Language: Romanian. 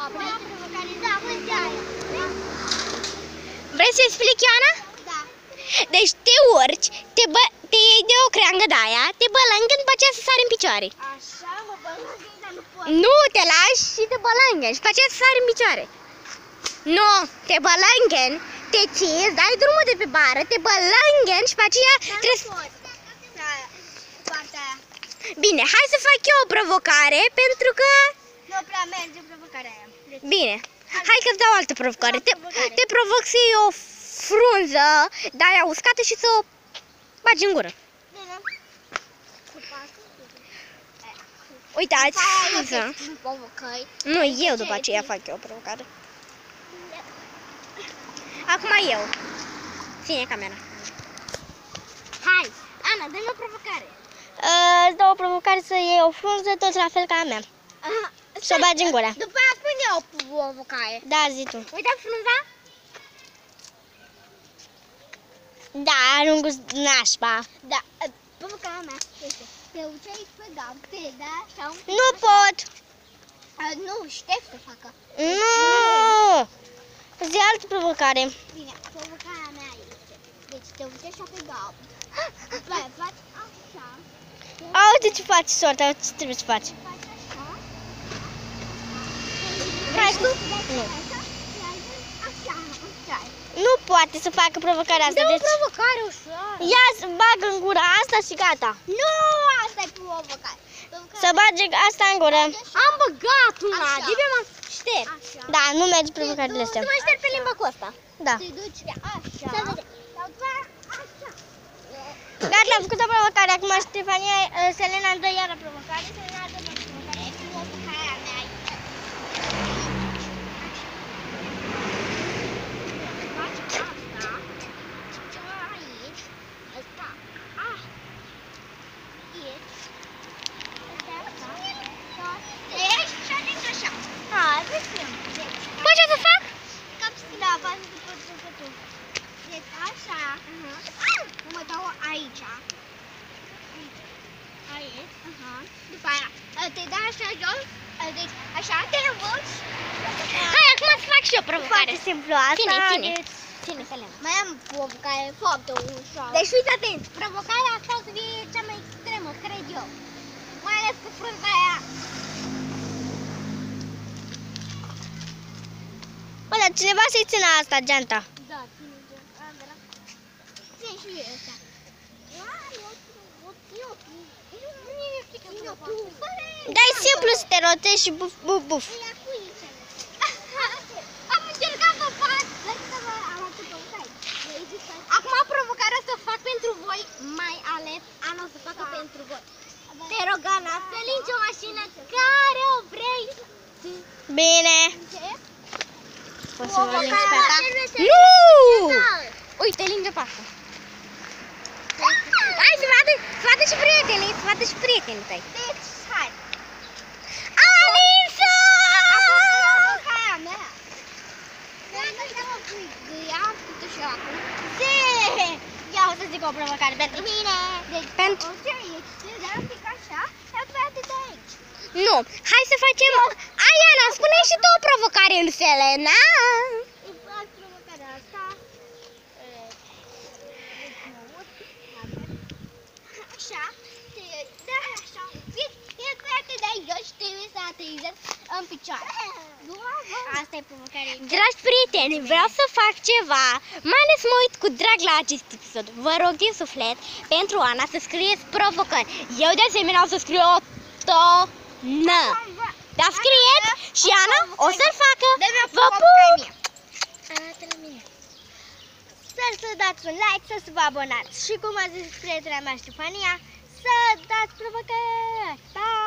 Vrei să explic, Ioana? Da. Deci te urci, te iei de o creangă de aia, te bălângă, după aceea să sari în picioare. Așa, mă bălângă, dar nu pot. Nu, te lași și te bălângă și după aceea să sari în picioare. Nu, te bălângă, te ții, îți dai drumul de pe bară, te bălângă și după aceea trebuie să... Bine, hai să fac eu o provocare, pentru că... Nu prea merge provocarea aia. Bine, hai că-ți dau altă provocare. Te provoc să iei o frunză de aia uscată și să o bagi în gură. Bine. Uitați, frunză. Provocări. Nu, eu după aceea fac eu o provocare. Acum eu. Ține camera. Hai, Ana, dă-mi o provocare. Îți dau o provocare să iei o frunză tot la fel ca a mea. Și o bagi în gură. După aia spun eu o provocare. Da, zi tu. Uite frunza? Da, are un gust nașpa. Da, provocarea mea este te uceai pe gapte, da? Sau... Nu pot. Nu, Ștef să facă. Nu. Zi altă provocare. Bine, provocarea mea este, deci te uceai așa pe gapte. După aia faci așa. Uite ce faci, sorta, ce trebuie să faci. Faci așa. Vrei tu? Nu. Așa. Nu poate să facă provocarea asta. Dă o Deci... provocare ușoară. Ia să bagă în gură asta și gata. Nu, asta e provocare. Să bage asta în gură. Am băgat una, Așa. de-abia m-am ștert. Da, nu merge provocările astea. Tu mai ștergi pe limba cu asta. Da. Te duci așa. Să vedem. Sau după aia așa. Gata, am făcut o provocare. Acum Ștefania, Selena îmi dă iară provocare. Selena dă provocare. E provocarea mea aici. Faci asta. Aici. Asta. Aici. Ești și atunci așa. Hai, vedem. Poți să fac? Da, faci după tu. Deci așa. Nu mă dau aici. Aici. După aia te dai așa jos. Deci așa te învârți. Hai, acum să fac și eu provocare. Foarte simplu asta. Ține. Deci, Ține, Selena. mai am provocare foarte ușoară. Deci fiți atenți, provocarea asta o să fie cea mai extremă, cred eu. Mai ales cu frunza aia. Bă, dar cineva să-i țină asta, geanta. Da, ține și eu ăsta. Da, e simplu să te rotezi și buf, buf, buf. Am încercat să fac. Acum provocarea să fac pentru voi, mai ales Ana o să facă pentru voi. Te rog, Ana, să lingi o mașină care o vrei. Bine. Ce? Poți să mă lingi pe ta? Nu! Uite, linge pe asta. Hai să vadă și prietenii, să vadă și prietenii tăi. Deci, hai. Alisa! Provocarea mea. Să mă pui gâia, tu și eu acum. Ia o să zic o provocare pentru mine. Deci, Pentru... o să ieși, dar un pic așa, și după aia te dai aici. Nu, hai să facem... Aiana, spune și tu o provocare lui Selena. Îi fac provocarea asta. Așa, te dai așa un pic, iar după aia te dai jos și trebuie să aterizezi în picioare. Asta e provocarea. Dragi prieteni, vreau să fac ceva, mai ales mă uit cu drag la acest episod. Vă rog din suflet pentru Ana să scrieți provocări. Eu de asemenea o să scriu o tonă. Dar scrieți și Ana o să-l facă. Vă pup! Arată la mine. Sper să dați un like, să vă abonați și cum a zis prietena mea Ștefania, să dați provocări. Pa!